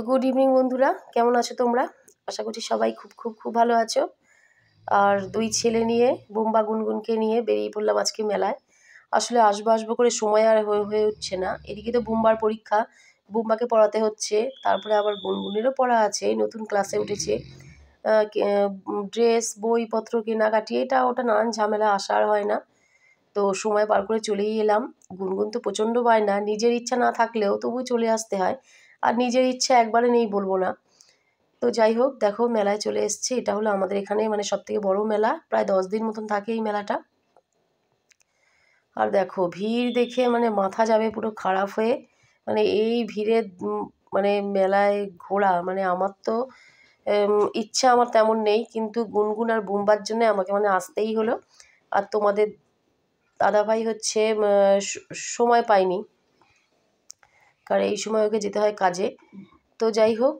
Good evening বন্ধুরা, কেমন আছো তোমরা? আশা করছি সবাই খুব খুব খুব ভালো আছো। আর দুই ছেলে নিয়ে বুম্বা গুনগুনকে নিয়ে বেরিয়ে পড়লাম আজকে মেলায়। আসলে আসবো আসবো করে সময় আর হয়ে উঠছে না। এদিকে তো বুম্বার পরীক্ষা, বুম্বাকে পড়াতে হচ্ছে, তারপরে আবার গুনগুনেরও পড়া আছে, নতুন ক্লাসে উঠেছে। ড্রেস বইপত্র কেনাকাটি এটা ওটা নানান ঝামেলা, আসা আর হয় না। তো সময় পার করে চলেই এলাম। গুনগুন তো প্রচণ্ড বায়না, নিজের ইচ্ছা না থাকলেও তবু চলে আসতে হয়। আর নিজের ইচ্ছা একবারে নেই বলবো না। তো যাই হোক, দেখো মেলায় চলে এসছে। এটা হলো আমাদের এখানে মানে সবথেকে বড় মেলা, প্রায় 10 দিন মতন থাকে এই মেলাটা। আর দেখো ভিড় দেখে মানে মাথা যাবে পুরো খারাপ হয়ে। মানে এই ভিড়ে মানে মেলায় ঘোরা মানে আমার তো ইচ্ছা আমার তেমন নেই, কিন্তু গুনগুন আর বুম্বার জন্য আমাকে মানে আসতেই হলো। আর তোমাদের দাদাভাই হচ্ছে সময় পায়নি, কারণ এই সময় ওকে যেতে হয় কাজে। তো যাই হোক,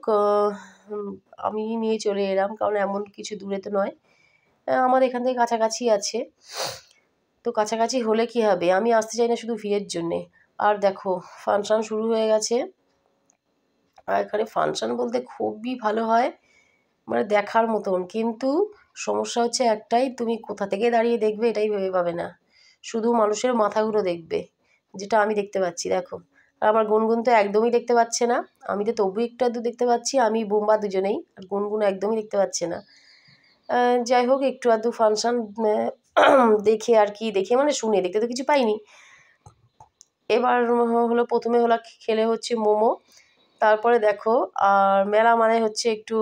আমি নিয়ে চলে এলাম, কারণ এমন কিছু দূরে তো নয়, আমার এখান থেকে কাছাকাছি আছে। তো কাছাকাছি হলে কি হবে, আমি আসতে চাই না শুধু ভিড়ের জন্যে। আর দেখো ফাংশান শুরু হয়ে গেছে। আর এখানে ফাংশান বলতে খুবই ভালো হয়, মানে দেখার মতন। কিন্তু সমস্যা হচ্ছে একটাই, তুমি কোথা থেকে দাঁড়িয়ে দেখবে এটাই ভেবে পাবে না, শুধু মানুষের মাথাগুলো দেখবে, যেটা আমি দেখতে পাচ্ছি। দেখো, আর আমার গুনগুন তো একদমই দেখতে পাচ্ছে না। আমি তো তবু একটু আধটু দেখতে পাচ্ছি, আমি বুম্বা দুজনেই। আর গুনগুন একদমই দেখতে পাচ্ছে না। যাই হোক, একটু আধটু ফাংশান দেখে, আর কি দেখে মানে শুনে, দেখতে তো কিছু পাইনি। এবার হলো প্রথমে হলো খেলে হচ্ছে মোমো। তারপরে দেখো, আর মেলা মানে হচ্ছে একটু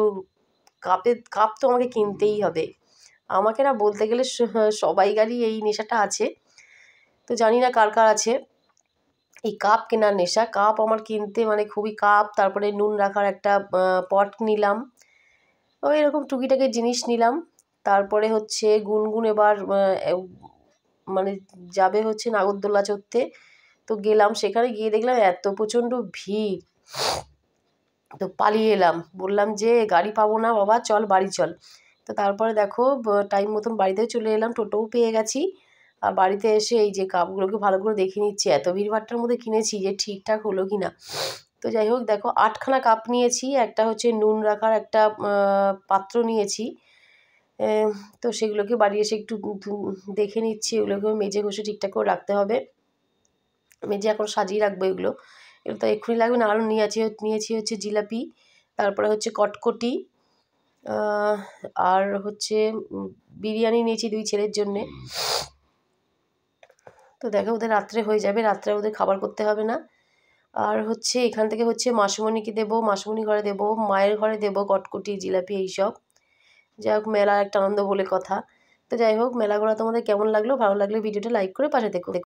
কাপ তো আমাকে কিনতেই হবে। আমাকে না বলতে গেলে সবাইকারই এই নেশাটা আছে। তো জানি না কার কার আছে এই কাপ কেনার নেশা। কাপ আমার কিনতে মানে খুবই, কাপ, তারপরে নুন রাখার একটা পট নিলাম, ওই এরকম টুকিটাকি জিনিস নিলাম। তারপরে হচ্ছে গুনগুন এবার মানে যাবে হচ্ছে নাগরদোল্লা চড়তে। তো গেলাম, সেখানে গিয়ে দেখলাম এত প্রচণ্ড ভিড়। তো পালিয়ে এলাম, বললাম যে গাড়ি পাবো না বাবা, চল বাড়ি চল। তো তারপরে দেখো টাইম মতন বাড়িতেও চলে এলাম, টোটোও পেয়ে গেছি। আর বাড়িতে এসে এই যে কাপগুলোকে ভালো করে দেখে নিচ্ছি, এত ভিড়ভাট্টার মধ্যে কিনেছি যে ঠিকঠাক হলো কি না। তো যাই হোক, দেখো 8খানা কাপ নিয়েছি, একটা হচ্ছে নুন রাখার একটা পাত্র নিয়েছি। তো সেগুলোকে বাড়ি এসে একটু দেখে নিচ্ছি, এগুলোকে মেজে ঘষে ঠিকঠাক করে রাখতে হবে। মেজে এখন সাজিয়ে রাখবো এগুলো। এগুলো তো এক্ষুনি লাগবে না। আরও নিয়েছি হচ্ছে জিলাপি, তারপরে হচ্ছে কটকটি, আর হচ্ছে বিরিয়ানি নিয়েছি 2 ছেলের জন্যে। তো দেখো ওদের রাত্রে হয়ে যাবে, রাত্রে ওদের খাবার করতে হবে না। আর হচ্ছে এখান থেকে হচ্ছে মাসিমণিকে দেবো, মাসিমণি ঘরে দেবো, মায়ের ঘরে দেবো কটকটি জিলাপি এইসব। যাই হোক, মেলার একটা আনন্দ বলে কথা। তো যাই হোক, মেলা ঘোরা তোমাদের কেমন লাগলো? ভালো লাগলে ভিডিওটা লাইক করে পাশে দেখো।